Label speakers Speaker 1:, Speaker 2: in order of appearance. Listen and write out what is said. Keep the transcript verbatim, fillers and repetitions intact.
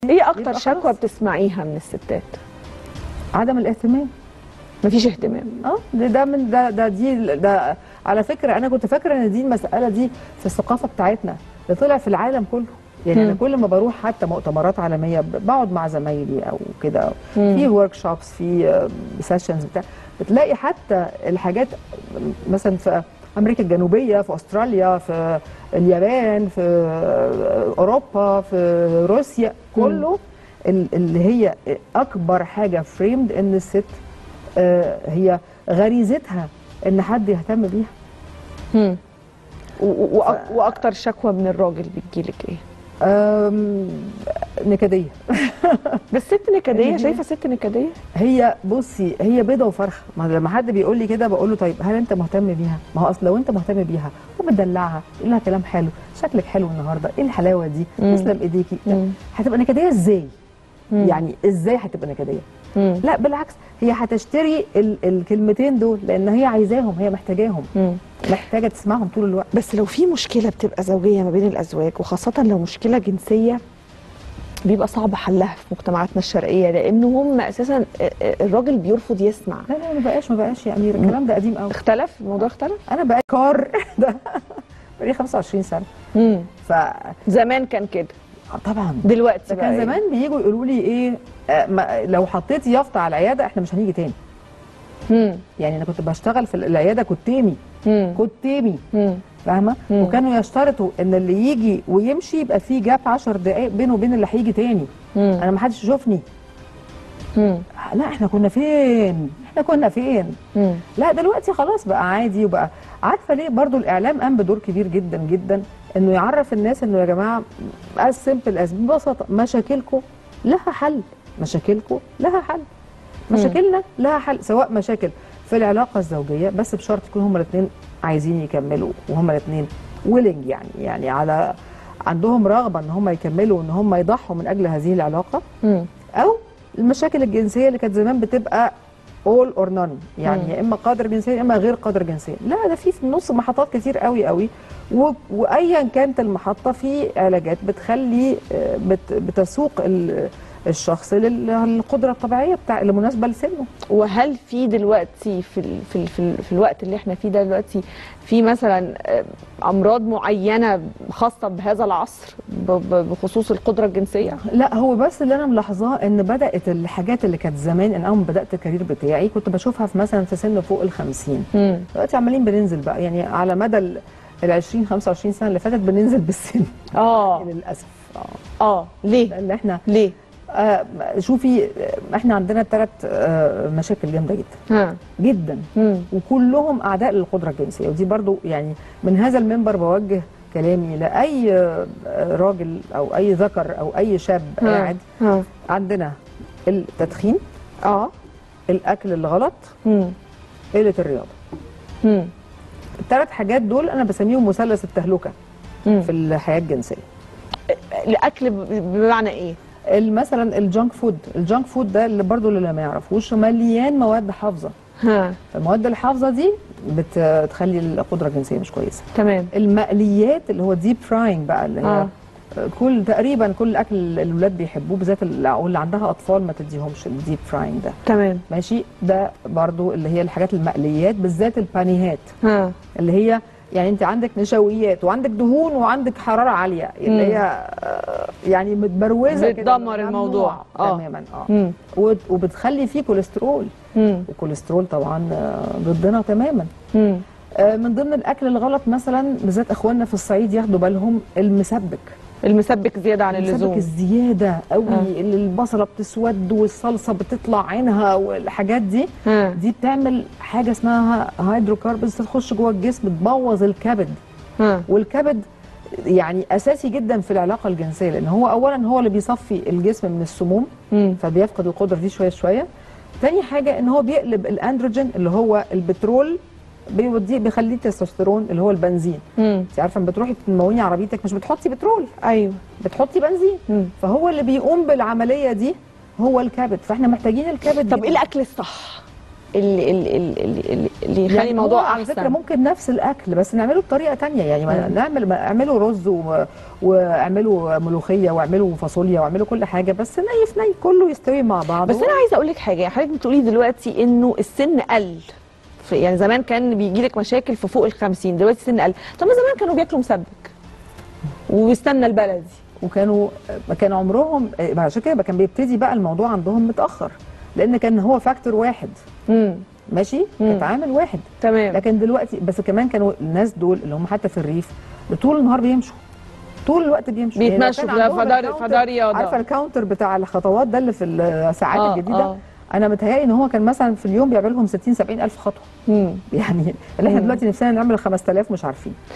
Speaker 1: ايه اكتر شكوى بتسمعيها من الستات؟
Speaker 2: عدم الاهتمام.
Speaker 1: مفيش اهتمام.
Speaker 2: اه ده ده من ده ده دي ده على فكره انا كنت فاكره ان دي المساله دي في الثقافه بتاعتنا، ده طلع في العالم كله. يعني
Speaker 1: مم.
Speaker 2: انا كل ما بروح حتى مؤتمرات عالميه بقعد مع زمايلي او كده في ورك شوبس في سيشنز بتاع، بتلاقي حتى الحاجات مثلا في امريكا الجنوبيه، في استراليا، في اليابان، في اوروبا، في روسيا، كله اللي هي اكبر حاجه فريمد ان الست آه هي غريزتها ان حد يهتم بيها.
Speaker 1: امم ف... واكتر شكوى من الراجل بتجيلك ايه؟
Speaker 2: نكديه.
Speaker 1: بس ست نكديه؟ شايفه ست نكديه؟
Speaker 2: هي بصي هي بيضه وفرخه. ما لما حد بيقول لي كده بقول له طيب هل انت مهتم بيها؟ ما هو اصل لو انت مهتم بيها وبتدلعها تقول لها كلام حلو، شكلك حلو النهارده، ايه الحلاوه دي؟ تسلم ايديكي، هتبقى نكديه ازاي؟ مم. يعني ازاي هتبقى نكديه؟ مم. لا بالعكس، هي هتشتري ال الكلمتين دول لان هي عايزاهم، هي محتاجاهم، مم. محتاجه تسمعهم طول الوقت.
Speaker 1: بس لو في مشكله بتبقى زوجيه ما بين الازواج، وخاصه لو مشكله جنسيه، بيبقى صعب حلها في مجتمعاتنا الشرقيه، لانه هم اساسا الراجل بيرفض يسمع.
Speaker 2: لا لا ما بقاش ما بقاش يا امير، الكلام ده قديم قوي.
Speaker 1: اختلف الموضوع، اختلف.
Speaker 2: انا بقى كار ده بقالي خمسة وعشرين سنه.
Speaker 1: امم ف زمان كان كده
Speaker 2: طبعا.
Speaker 1: دلوقتي
Speaker 2: كان زمان إيه؟ بييجوا يقولوا لي ايه آه ما لو حطيتي يافطه على العياده احنا مش هنيجي تاني. امم يعني انا كنت بشتغل في العياده كتيمي كتيمي فاهمه؟ وكانوا يشترطوا ان اللي يجي ويمشي يبقى في جاب عشر دقائق بينه وبين اللي هيجي تاني. مم. انا ما حدش يشوفني. مم. لا احنا كنا فين؟ احنا كنا فين؟ مم. لا دلوقتي خلاص بقى عادي. وبقى عارفه ليه برضو الاعلام قام بدور كبير جدا جدا انه يعرف الناس انه يا جماعه از سمبل از ببساطه مشاكلكم لها حل، مشاكلكم لها حل، مشاكلنا لها حل، سواء مشاكل في العلاقه الزوجيه بس بشرط يكون هما الاثنين عايزين يكملوا وهما الاثنين ويلنج، يعني يعني على عندهم رغبه ان هما يكملوا وان هما يضحوا من اجل هذه العلاقه. مم. او المشاكل الجنسيه اللي كانت زمان بتبقى اول اور نون، يعني يا اما قادر جنسيا يا اما غير قادر جنسيا. لا ده في في النص محطات كتير قوي قوي، وايا كانت المحطه في علاجات بتخلي بت بتسوق الشخص للقدره الطبيعيه بتاع اللي مناسبه لسنه.
Speaker 1: وهل في دلوقتي في ال في ال في, ال في الوقت اللي احنا فيه ده دلوقتي في مثلا امراض معينه خاصه بهذا العصر بخصوص القدره الجنسيه؟
Speaker 2: لا هو بس اللي انا ملاحظاه ان بدات الحاجات اللي كانت زمان، ان اول ما بدات الكارير بتاعي كنت بشوفها في مثلا في سن فوق ال خمسين، دلوقتي عمالين بننزل بقى، يعني على مدى ال عشرين خمسة وعشرين سنه اللي فاتت بننزل بالسن.
Speaker 1: اه
Speaker 2: للاسف. اه
Speaker 1: اه ليه؟
Speaker 2: لان احنا
Speaker 1: ليه؟
Speaker 2: آه شوفي احنا عندنا ثلاث آه مشاكل جامده جدا. ها. جدا. مم. وكلهم اعداء للقدره الجنسيه، ودي برضو يعني من هذا المنبر بوجه كلامي لاي آه راجل او اي ذكر او اي شاب قاعد. ها. عندنا التدخين، اه الاكل الغلط، قله الرياضه. مم. الثلاث حاجات دول انا بسميهم مثلث التهلكه مم. في الحياه الجنسيه.
Speaker 1: الاكل بمعنى ايه؟
Speaker 2: مثلا الجانك فود، الجانك فود ده اللي برضو اللي ما يعرفوش مليان مواد حافظه. ها المواد الحافظه دي بتخلي القدره الجنسيه مش كويسه.
Speaker 1: تمام.
Speaker 2: المقليات اللي هو ديب فراينج بقى اللي هي آه. كل تقريبا كل اكل الاولاد بيحبوه، بالذات اللي عندها اطفال ما تديهمش الديب فراينج ده.
Speaker 1: تمام
Speaker 2: ماشي. ده برضو اللي هي الحاجات المقليات، بالذات البانيهات ها. اللي هي يعني انت عندك نشويات وعندك دهون وعندك حراره عاليه اللي هي يعني متبروزه
Speaker 1: كده بتدمر الموضوع
Speaker 2: اه تماما. اه وبتخلي فيه كوليسترول، والكوليسترول طبعا ضدنا تماما. مم. آه من ضمن الاكل الغلط مثلا، بالذات اخواننا في الصعيد ياخدوا بالهم، المسبك
Speaker 1: المسبك زياده عن اللزوم،
Speaker 2: المسبك الزياده قوي آه. اللي البصله بتسود والصلصه بتطلع عينها والحاجات دي آه. دي بتعمل حاجه اسمها هيدروكاربونز تخش جوه الجسم تبوظ الكبد. آه. والكبد يعني اساسي جدا في العلاقه الجنسيه، لان هو اولا هو اللي بيصفي الجسم من السموم مم. فبيفقد القدره دي شويه شويه. تاني حاجه ان هو بيقلب الاندروجين اللي هو البترول بيوديه بيخليه تستوستيرون اللي هو البنزين. انت عارفه لما بتروحي تموني عربيتك مش بتحطي بترول،
Speaker 1: ايوه
Speaker 2: بتحطي بنزين. مم. فهو اللي بيقوم بالعمليه دي هو الكبد، فاحنا محتاجين الكبد.
Speaker 1: طب ايه الاكل الصح؟ اللي اللي اللي, اللي يخلي
Speaker 2: يعني
Speaker 1: الموضوع
Speaker 2: هو على فكره
Speaker 1: احسن؟
Speaker 2: ممكن نفس الاكل بس نعمله بطريقه تانية، يعني ما
Speaker 1: مم.
Speaker 2: نعمل ما اعملوا رز و- واعملوا ملوخيه واعملوا فاصوليا واعملوا كل حاجه، بس ني في ني كله يستوي مع بعض.
Speaker 1: بس انا عايزه اقول لك حاجه، حضرتك بتقولي دلوقتي انه السن قل، في يعني زمان كان بيجي لك مشاكل في فوق ال خمسين، دلوقتي السن قل. طب ما زمان كانوا بياكلوا مسبك وبيستنى البلدي،
Speaker 2: وكانوا كان عمرهم عشان كده كان بيبتدي بقى الموضوع عندهم متاخر، لان كان هو فاكتور واحد.
Speaker 1: امم
Speaker 2: ماشي، كانت عامل واحد.
Speaker 1: تمام.
Speaker 2: لكن دلوقتي بس كمان كانوا الناس دول اللي هم حتى في الريف طول النهار بيمشوا، طول الوقت بيمشوا،
Speaker 1: بيتمشوا
Speaker 2: يعني لو كان
Speaker 1: في
Speaker 2: عندهم
Speaker 1: فده
Speaker 2: الكاونتر-
Speaker 1: فده رياضه.
Speaker 2: عارفه الكاونتر بتاع الخطوات ده اللي في الساعات
Speaker 1: آه
Speaker 2: الجديده،
Speaker 1: آه.
Speaker 2: انا متهيألي ان هو كان مثلا في اليوم بيعمل لهم ستين سبعين الف خطوه.
Speaker 1: مم.
Speaker 2: يعني اللي احنا
Speaker 1: مم.
Speaker 2: دلوقتي نفسنا نعمل خمسة آلاف مش عارفين.